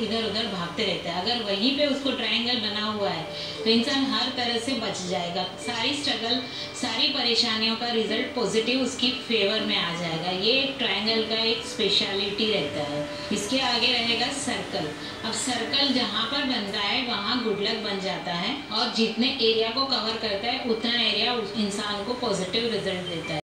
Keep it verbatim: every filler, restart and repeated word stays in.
इधर उधर भागते रहता है। अगर वहीं पे उसको ट्रायंगल बना हुआ है तो इंसान हर तरह से बच जाएगा। सारी स्ट्रगल, सारी परेशानियों का रिजल्ट पॉजिटिव उसकी फेवर में आ जाएगा। ये एक ट्रायंगल का एक स्पेशलिटी रहता है। इसके आगे रहेगा सर्कल। अब सर्कल जहाँ पर बनता है वहाँ गुड लक बन जाता है और जितने एरिया को कवर करता है उतना एरिया उस इंसान को पॉजिटिव रिजल्ट देता है।